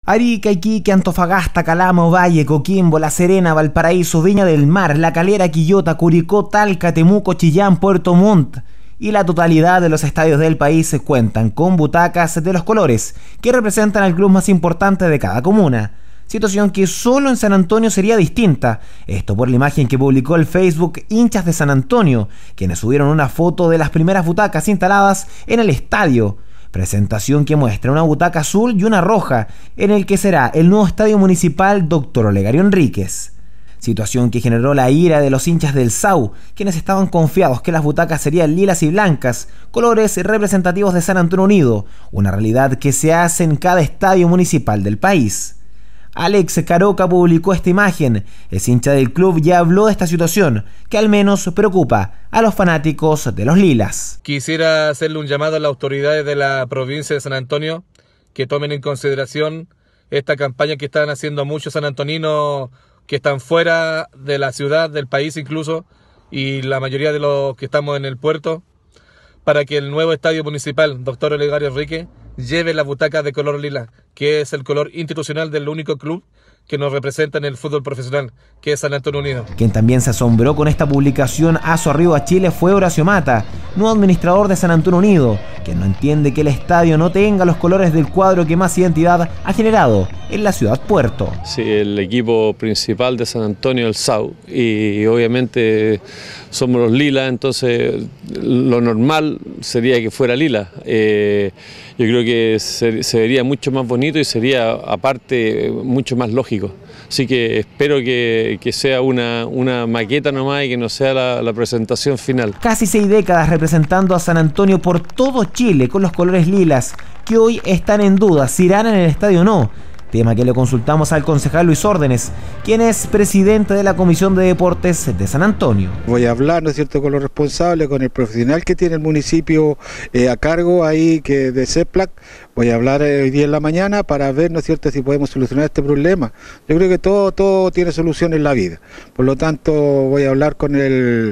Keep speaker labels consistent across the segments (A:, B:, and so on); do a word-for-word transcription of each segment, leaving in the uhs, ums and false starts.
A: Arica, Iquique, Antofagasta, Calama, Ovalle, Coquimbo, La Serena, Valparaíso, Viña del Mar, La Calera, Quillota, Curicó, Talca, Temuco, Chillán, Puerto Montt y la totalidad de los estadios del país cuentan con butacas de los colores que representan al club más importante de cada comuna. Situación que solo en San Antonio sería distinta, esto por la imagen que publicó el Facebook Hinchas de San Antonio, quienes subieron una foto de las primeras butacas instaladas en el estadio. Presentación que muestra una butaca azul y una roja, en el que será el nuevo estadio municipal Doctor Olegario Enríquez. Situación que generó la ira de los hinchas del S A U, quienes estaban confiados que las butacas serían lilas y blancas, colores representativos de San Antonio Unido, una realidad que se hace en cada estadio municipal del país. Alex Caroca publicó esta imagen. Es hincha del club y habló de esta situación que al menos preocupa a los fanáticos de los lilas.
B: Quisiera hacerle un llamado a las autoridades de la provincia de San Antonio que tomen en consideración esta campaña que están haciendo muchos sanantoninos que están fuera de la ciudad, del país incluso, y la mayoría de los que estamos en el puerto, para que el nuevo estadio municipal Doctor Olegario Enríquez lleve la butaca de color lila, que es el color institucional del único club que nos representa en el fútbol profesional, que es San Antonio Unido.
A: Quien también se asombró con esta publicación a su arribo a Chile fue Horacio Mata, nuevo administrador de San Antonio Unido, que no entiende que el estadio no tenga los colores del cuadro que más identidad ha generado en la ciudad puerto.
C: Sí, el equipo principal de San Antonio, el S A U, y obviamente somos los lilas, entonces lo normal sería que fuera lila. Eh, yo creo que se, se vería mucho más bonito y sería aparte mucho más lógico. Así que espero que, que sea una, una maqueta nomás y que no sea la, la presentación final.
A: Casi seis décadas representando a San Antonio por todo Chile con los colores lilas, que hoy están en duda si irán en el estadio o no. Tema que le consultamos al concejal Luis Órdenes, quien es presidente de la Comisión de Deportes de San Antonio.
D: Voy a hablar, ¿no es cierto?, con los responsables, con el profesional que tiene el municipio eh, a cargo ahí, que de CEPLAC. Voy a hablar eh, hoy día en la mañana para ver, ¿no es cierto?, si podemos solucionar este problema. Yo creo que todo, todo tiene solución en la vida. Por lo tanto, voy a hablar con el,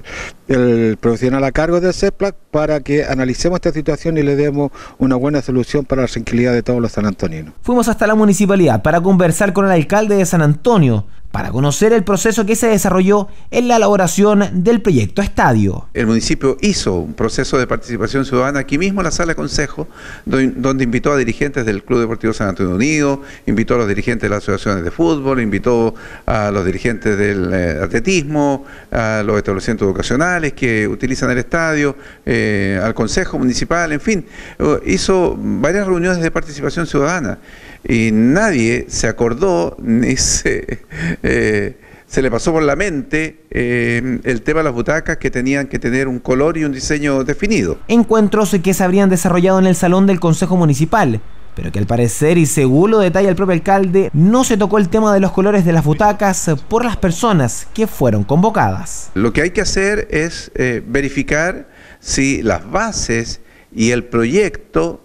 D: el profesional a cargo de CEPLAC para que analicemos esta situación y le demos una buena solución para la tranquilidad de todos los sanantoninos.
A: Fuimos hasta la municipalidad para conversar con el alcalde de San Antonio, para conocer el proceso que se desarrolló en la elaboración del proyecto estadio.
E: El municipio hizo un proceso de participación ciudadana aquí mismo en la sala de consejo, donde invitó a dirigentes del Club Deportivo San Antonio Unido, invitó a los dirigentes de las asociaciones de fútbol, invitó a los dirigentes del eh, atletismo, a los establecimientos educacionales que utilizan el estadio, eh, al consejo municipal, en fin, hizo varias reuniones de participación ciudadana. Y nadie se acordó, ni se, eh, se le pasó por la mente eh, el tema de las butacas que tenían que tener un color y un diseño definido.
A: Encuentros que se habrían desarrollado en el salón del Consejo Municipal, pero que al parecer, y según lo detalla el propio alcalde, no se tocó el tema de los colores de las butacas por las personas que fueron convocadas.
E: Lo que hay que hacer es eh, verificar si las bases y el proyecto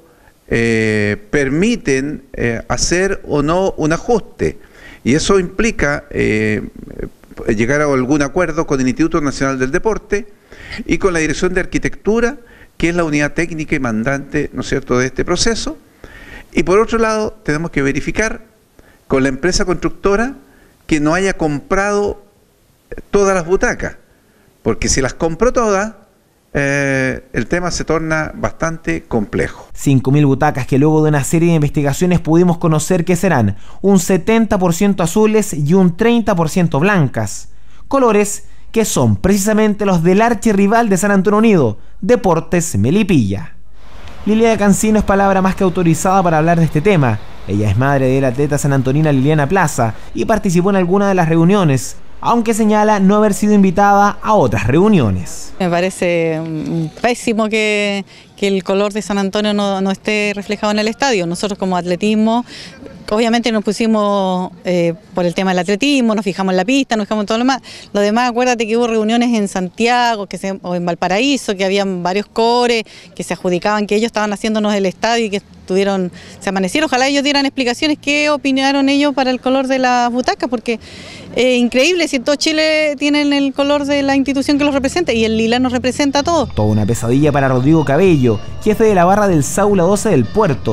E: Eh, permiten eh, hacer o no un ajuste, y eso implica eh, llegar a algún acuerdo con el Instituto Nacional del Deporte y con la Dirección de Arquitectura, que es la unidad técnica y mandante, ¿no es cierto?, de este proceso. Y por otro lado tenemos que verificar con la empresa constructora que no haya comprado todas las butacas, porque si las compró todas, Eh, el tema se torna bastante complejo.
A: cinco mil butacas que luego de una serie de investigaciones pudimos conocer que serán un setenta por ciento azules y un treinta por ciento blancas. Colores que son precisamente los del archirrival de San Antonio Unido, Deportes Melipilla. Liliana Cancino es palabra más que autorizada para hablar de este tema. Ella es madre de la atleta sanantonina Liliana Plaza y participó en alguna de las reuniones, aunque señala no haber sido invitada a otras reuniones.
F: Me parece pésimo que, que el color de San Antonio no, no esté reflejado en el estadio. Nosotros como atletismo, obviamente nos pusimos eh, por el tema del atletismo, nos fijamos en la pista, nos fijamos en todo lo demás. Lo demás, acuérdate que hubo reuniones en Santiago que se, o en Valparaíso, que habían varios cores que se adjudicaban que ellos estaban haciéndonos el estadio y que estuvieron, se amanecieron. Ojalá ellos dieran explicaciones qué opinaron ellos para el color de las butacas, porque es eh, increíble, si en todo Chile tienen el color de la institución que los representa y el lila nos representa a todos.
A: Toda una pesadilla para Rodrigo Cabello, jefe de la barra del Saula doce del Puerto.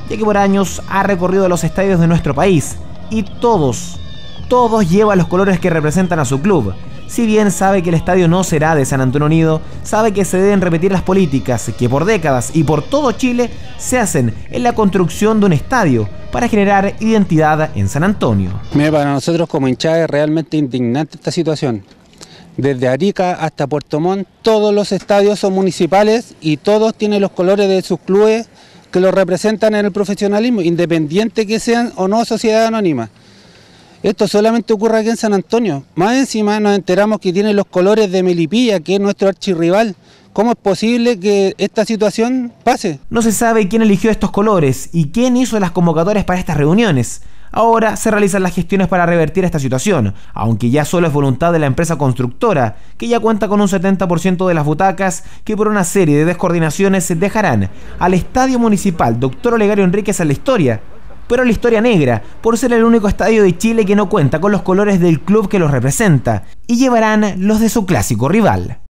A: ya que por años ha recorrido los estadios de nuestro país y todos, todos llevan los colores que representan a su club. Si bien sabe que el estadio no será de San Antonio Unido, sabe que se deben repetir las políticas que por décadas y por todo Chile se hacen en la construcción de un estadio para generar identidad en San Antonio.
G: Mira, para nosotros como hinchada es realmente indignante esta situación. Desde Arica hasta Puerto Montt, todos los estadios son municipales y todos tienen los colores de sus clubes que los representan en el profesionalismo, independiente que sean o no sociedades anónimas. Esto solamente ocurre aquí en San Antonio. Más encima nos enteramos que tiene los colores de Melipilla, que es nuestro archirrival. ¿Cómo es posible que esta situación pase?
A: No se sabe quién eligió estos colores y quién hizo las convocatorias para estas reuniones. Ahora se realizan las gestiones para revertir esta situación, aunque ya solo es voluntad de la empresa constructora, que ya cuenta con un setenta por ciento de las butacas que por una serie de descoordinaciones dejarán al Estadio Municipal Doctor Olegario Enríquez a la historia. Pero la historia negra, por ser el único estadio de Chile que no cuenta con los colores del club que los representa, y llevarán los de su clásico rival.